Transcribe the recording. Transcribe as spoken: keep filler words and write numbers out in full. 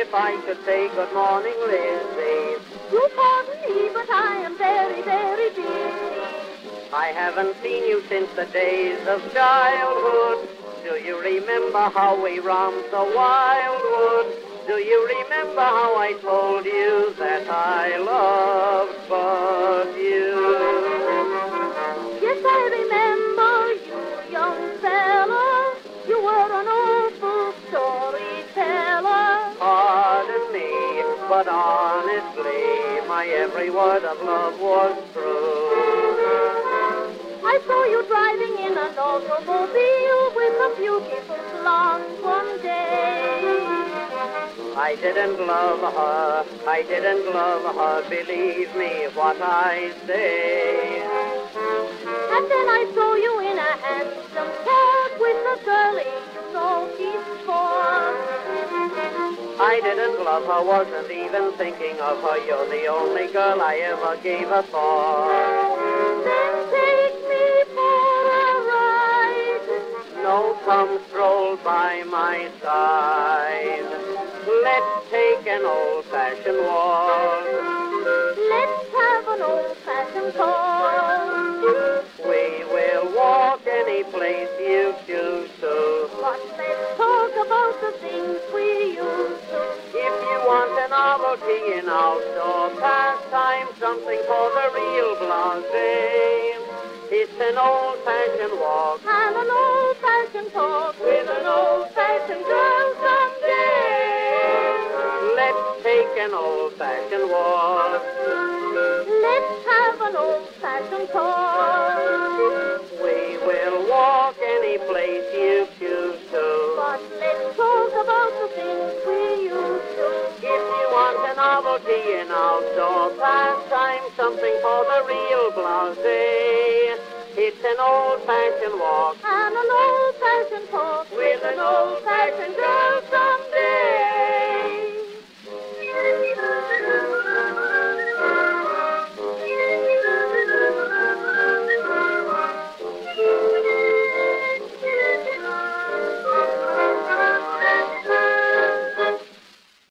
if I should say good morning, Lizzie. You pardon me, but I am very, very busy. I haven't seen you since the days of childhood. Do you remember how we romped the wildwood? Do you remember how I told you that I loved but you? Yes, I remember you, young fella. You were an awful storyteller. Pardon me, but honestly, my every word of love was true. I saw you driving in an automobile with a beautiful blonde one day. I didn't love her, I didn't love her, believe me what I say. And then I saw you in a handsome cab with a girl you know she's for. I didn't love her, wasn't even thinking of her. You're the only girl I ever gave a thought. Then take me for a ride. No, come stroll by my side. Let's take an old-fashioned walk. Let's have an old-fashioned talk. We will walk any place you choose to. But let's talk about the things we used to. If you want a novelty in outdoor pastime, something for the real blasé, it's an old-fashioned walk And an old-fashioned talk with an old-fashioned girl someday. Let's take an old-fashioned walk. Let's have an old-fashioned talk. We will walk any place you choose to. But let's talk about the things we used to. If you want a novelty in outdoor pastime, something for the real blasé, it's an old-fashioned walk